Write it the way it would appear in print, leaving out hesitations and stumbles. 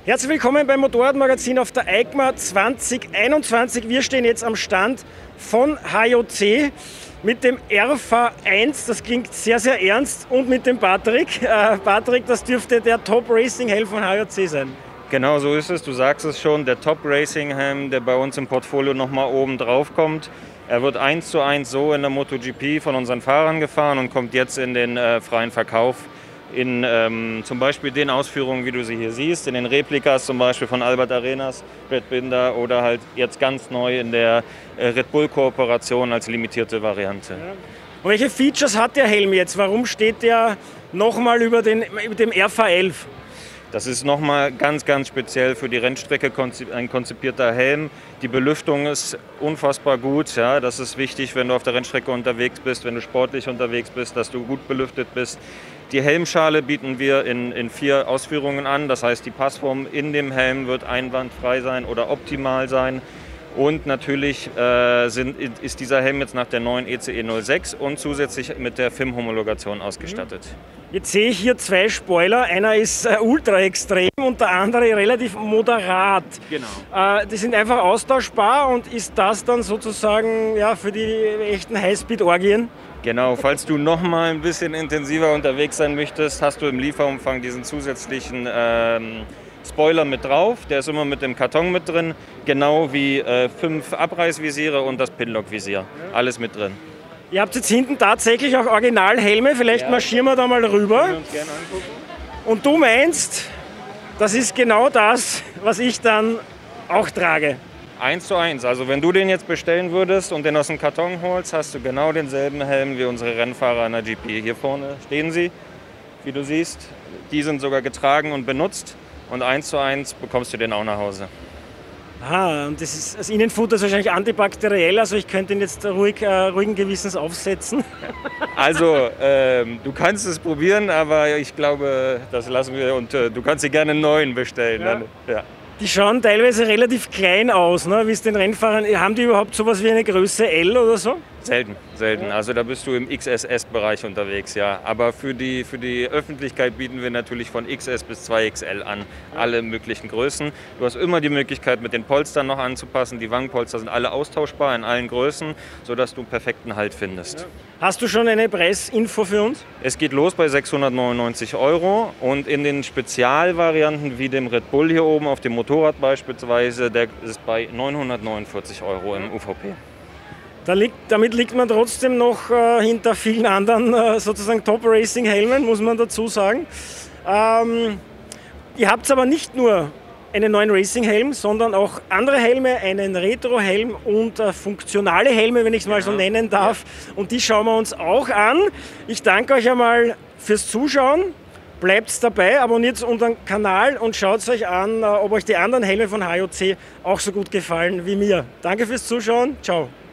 Herzlich willkommen beim Motorradmagazin auf der EICMA 2021. Wir stehen jetzt am Stand von HJC mit dem RV1, das klingt sehr, sehr ernst, und mit dem Patrick. Patrick, das dürfte der Top-Racing-Helm von HJC sein. Genau so ist es, du sagst es schon, der Top-Racing-Helm, der bei uns im Portfolio nochmal oben drauf kommt. Er wird 1:1 so in der MotoGP von unseren Fahrern gefahren und kommt jetzt in den freien Verkauf in zum Beispiel den Ausführungen, wie du sie hier siehst, in den Replikas zum Beispiel von Albert Arenas, Brad Binder oder halt jetzt ganz neu in der Red Bull-Kooperation als limitierte Variante. Ja. Und welche Features hat der Helm jetzt? Warum steht der nochmal über dem RV11? Das ist nochmal ganz, ganz speziell für die Rennstrecke ein konzipierter Helm. Die Belüftung ist unfassbar gut. Ja, das ist wichtig, wenn du auf der Rennstrecke unterwegs bist, wenn du sportlich unterwegs bist, dass du gut belüftet bist. Die Helmschale bieten wir in 4 Ausführungen an. Das heißt, die Passform in dem Helm wird einwandfrei sein oder optimal sein. Und natürlich ist dieser Helm jetzt nach der neuen ECE 06 und zusätzlich mit der FIM-Homologation ausgestattet. Jetzt sehe ich hier 2 Spoiler. Einer ist ultra extrem und der andere relativ moderat. Genau. Die sind einfach austauschbar, und ist das dann sozusagen ja, für die echten Highspeed-Orgien? Genau, falls du noch mal ein bisschen intensiver unterwegs sein möchtest, hast du im Lieferumfang diesen zusätzlichen Spoiler mit drauf. Der ist immer mit dem Karton mit drin, genau wie 5 Abreißvisiere und das Pinlock-Visier. Alles mit drin. Ihr habt jetzt hinten tatsächlich auch Originalhelme, vielleicht marschieren wir da mal rüber. Können wir uns gerne angucken. Und du meinst, das ist genau das, was ich dann auch trage? 1:1. Also wenn du den jetzt bestellen würdest und den aus dem Karton holst, hast du genau denselben Helm wie unsere Rennfahrer in der GP. Hier vorne stehen sie, wie du siehst. Die sind sogar getragen und benutzt. Und 1:1 bekommst du den auch nach Hause. Aha, und das Innenfutter ist wahrscheinlich antibakteriell, also ich könnte ihn jetzt ruhigen Gewissens aufsetzen. Also, du kannst es probieren, aber ich glaube, das lassen wir, und du kannst dir gerne einen neuen bestellen. Ja. Dann, ja. Die schauen teilweise relativ klein aus, ne? Wie es den Rennfahrern, haben die überhaupt sowas wie eine Größe L oder so? Selten. Also da bist du im XSS-Bereich unterwegs, ja. Aber für die Öffentlichkeit bieten wir natürlich von XS bis 2XL an, alle möglichen Größen. Du hast immer die Möglichkeit, mit den Polstern noch anzupassen. Die Wangenpolster sind alle austauschbar in allen Größen, sodass du einen perfekten Halt findest. Ja. Hast du schon eine Preisinfo für uns? Es geht los bei 699 € und in den Spezialvarianten wie dem Red Bull hier oben auf dem Motorrad beispielsweise, der ist bei 949 € im UVP. Damit liegt man trotzdem noch hinter vielen anderen sozusagen Top-Racing-Helmen, muss man dazu sagen. Ihr habt aber nicht nur einen neuen Racing-Helm, sondern auch andere Helme, einen Retro-Helm und funktionale Helme, wenn ich es mal so nennen darf. Ja. Und die schauen wir uns auch an. Ich danke euch einmal fürs Zuschauen. Bleibt dabei, abonniert unseren Kanal und schaut euch an, ob euch die anderen Helme von HJC auch so gut gefallen wie mir. Danke fürs Zuschauen. Ciao.